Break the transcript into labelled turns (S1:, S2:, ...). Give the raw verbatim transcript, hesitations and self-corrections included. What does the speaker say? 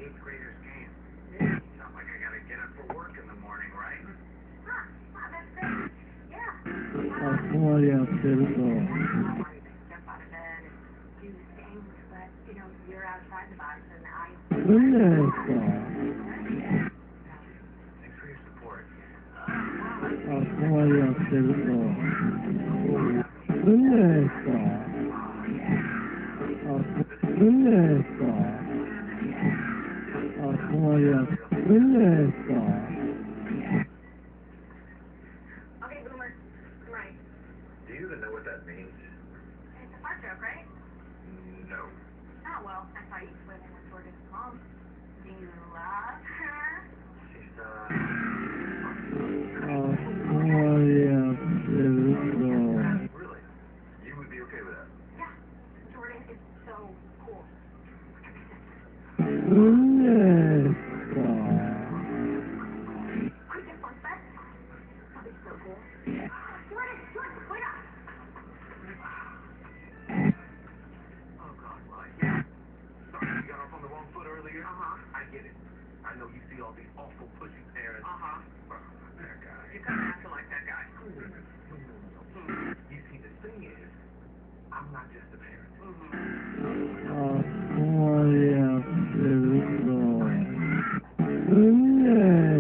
S1: eighth graders game. Yeah. Sounds like I gotta get up for work in the morning, right?
S2: Huh. Wow, that's great. Yeah.
S3: あ、困りやってると。
S2: Jump out of bed and do things, but, you know, you're outside the box and I...
S3: いいんじゃないですか。
S1: Thanks for your support.
S3: あ、困りやってると。いいんじゃないですか。あ、いいんじゃないですか。あ、困りやってるんじゃないですか。
S2: Okay, Boomer. I'm right.
S1: Do you even know what that means?
S2: It's a fart joke, right?
S1: No.
S2: Oh, well, I thought you put in with Jordan's mom. Do you love her?
S1: She's, uh...
S3: あ、困りやってると。
S1: Really? You would be okay with that?
S2: Yeah. Jordan is so cool.
S3: いいんじゃないですか。
S2: I just want that. That is so cool. Jordan, Jordan, wait up.
S1: Oh, God, why? Yeah. Sorry, you got off on the wrong foot earlier? Uh-huh. I get it. I know you see all these awful pushy parents.
S2: Uh-huh.
S1: Oh, that guy.
S2: You kind of acting like that guy.
S1: You see, the thing is, I'm not just a parent.
S3: あ、困りやってると。いいんじゃない